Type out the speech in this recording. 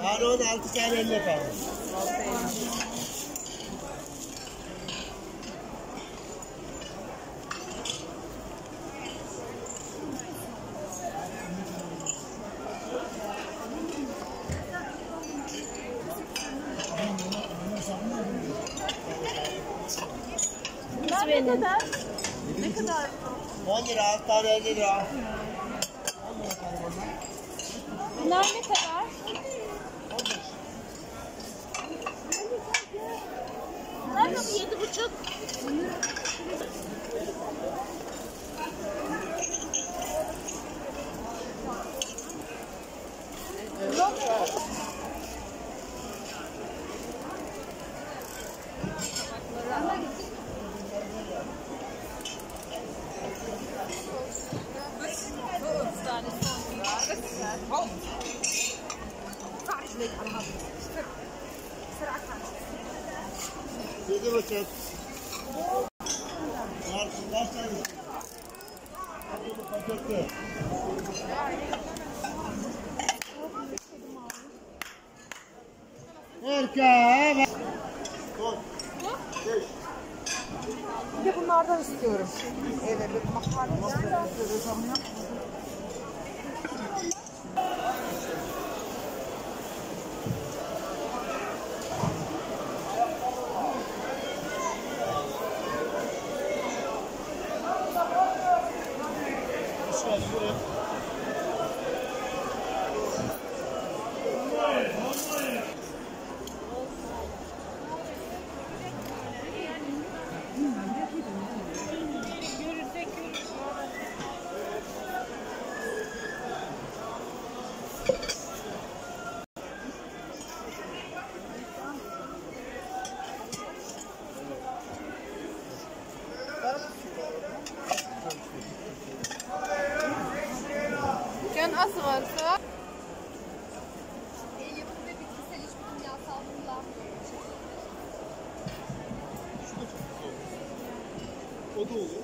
Yani 16 tane 50 efendim. 6.50. Bunlar ne kadar? Ne kadar? 10 lira, 6 tane 50 lira. Bunlar ne kadar? 15. Bunlar da mı 7,5? Yedi buçuk. Kaç tane? Paketli. Harika. Bir de bunlardan istiyorum. Evet, bir makarna. Can asıvarsa. Yapım ve bitkisel hiçbir kimyasal kullanmıyor. O da olur.